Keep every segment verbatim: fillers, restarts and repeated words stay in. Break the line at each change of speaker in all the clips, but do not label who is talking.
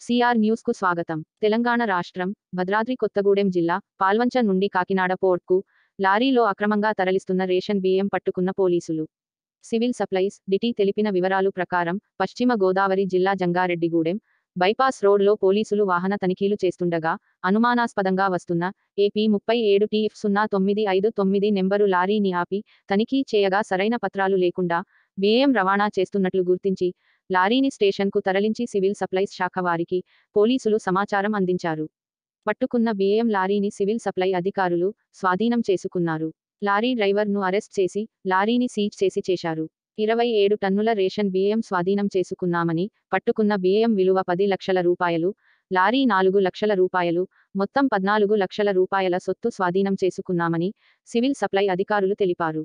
CR news కు స్వాగతం. తెలంగాణ రాష్ట్రం భద్రాద్రి కొత్తగూడెం జిల్లా పాల్వంచ నుండి కాకినాడ పోర్ట్కు లారీలో అక్రమంగా తరలిస్తున్న రేషన్ బియ్యం పట్టుకున్న పోలీసులు. సివిల్ సప్లైస్ డిటి తెలిపిన వివరాలు ప్రకారం పశ్చిమ గోదావరి జిల్లా జంగారెడ్డిగూడెం బైపాస్ రోడ్లో పోలీసులు వాహన తనిఖీలు చేస్తుండగా అనుమానాస్పదంగా వస్తున్న ఏపీ ముప్పై ఏడు టీఎఫ్ సున్నా తొమ్మిది ఐదు తొమ్మిది నెంబరు లారీని ఆపి తనిఖీ చేయగా సరైన పత్రాలు లేకుండా బియ్యం రవాణా చేస్తున్నట్లు గుర్తించి లారీని స్టేషన్కు తరలించి సివిల్ సప్లైస్ శాఖ వారికి పోలీసులు సమాచారం అందించారు. పట్టుకున్న బియ్యం లారీని సివిల్ సప్లై అధికారులు స్వాధీనం చేసుకున్నారు. లారీ డ్రైవర్ను అరెస్ట్ చేసి లారీని సీజ్ చేసి చేశారు. ఇరవై ఏడు టన్నుల రేషన్ బియ్యం స్వాధీనం చేసుకున్నామని, పట్టుకున్న బియ్యం విలువ పది లక్షల రూపాయలు, లారీ నాలుగు లక్షల రూపాయలు, మొత్తం పద్నాలుగు లక్షల రూపాయల సొత్తు స్వాధీనం చేసుకున్నామని సివిల్ సప్లై అధికారులు తెలిపారు.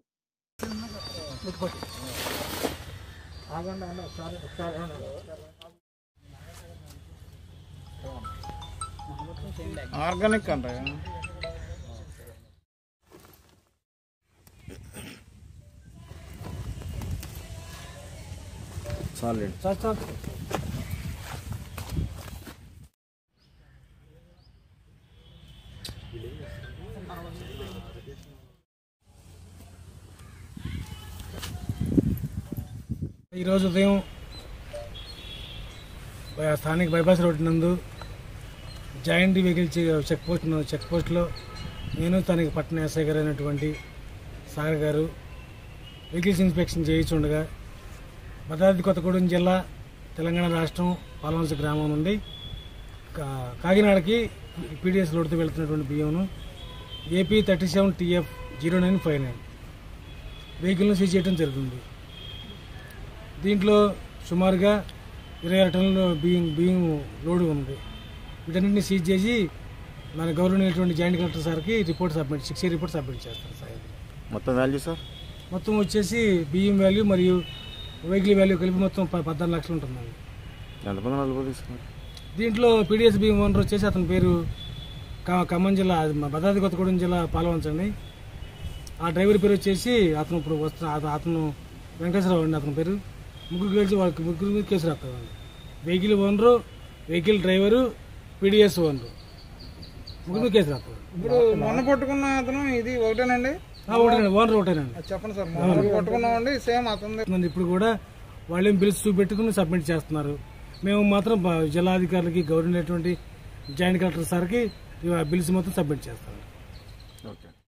ఆర్గానిక్ అంట సాలిడ్ సార్ సార్ ఈరోజు ఉదయం స్థానిక బైపాస్ రోడ్ నందు joint vehicle check post check పోస్ట్లో నేను స్థానిక పట్టణ ఎస్ఐ గారు అయినటువంటి సాగర్ గారు వెహికల్స్ ఇన్స్పెక్షన్ చేయించుండగా భద్రాద్రి కొత్తగూడెం జిల్లా తెలంగాణ రాష్ట్రం పాల్వంచ గ్రామం నుండి కాకినాడకి పీడిఎస్ రోడ్తో వెళ్తున్నటువంటి బియ్యంను AP thirty seven TF zero nine five nine వెహికల్ను సీజ్ చేయడం జరుగుతుంది. దీంట్లో సుమారుగా ఇరవై ఆరు టన్నుల బియ్యం బియ్యం లోడు ఉంది. వీటన్నింటినీ సీజ్ చేసి మన గౌరవనీయటువంటి జాయింట్ కలెక్టర్ సార్కి report submit six report submit చేస్తారు సార్.
మొత్తం వాల్యూ సార్
మొత్తం వచ్చేసి బియ్యం వాల్యూ మరియు వెహికల్ వాల్యూ కలిపి మొత్తం పద్నాలుగు లక్షలు ఉంటుందండి.
ఎంతమంది నలుగురు తీసుకున్నారు?
దీంట్లో పీడిఎస్ బియ్యం ఓనర్ వచ్చేసి అతని పేరు ఖమ్మం జిల్లా భద్రాద్రి కొత్తగూడెం జిల్లా పాల్వంచండి. ఆ డ్రైవర్ పేరు వచ్చేసి అతను ఇప్పుడు వస్తున్న అతను వెంకటేశ్వరరావు అండి. అతని పేరు ముగ్గురు కలిసి వాళ్ళకి ముగ్గురు మీద కేసు రాస్తామండి. Vehicle owner, vehicle driver, PDS owner ముగ్గురు కేసు రాస్తారు.
ఇప్పుడు మొన్న పట్టుకున్న అతను ఇది ఒకటేనండి?
ఒకటేనండి, ఓనర్ ఒకటేనండి.
చెప్పండి సార్. మొన్న పట్టుకున్నామండి సేమ్ అతను.
ఇప్పుడు కూడా వాళ్ళేం బిల్స్ చూపెట్టుకుని సబ్మిట్ చేస్తున్నారు. మేము మాత్రం జిల్లాధికారులకి గవర్నమెంట్ జాయింట్ కలెక్టర్ సార్కి బిల్స్ మొత్తం సబ్మిట్ చేస్తాం.
ఓకే.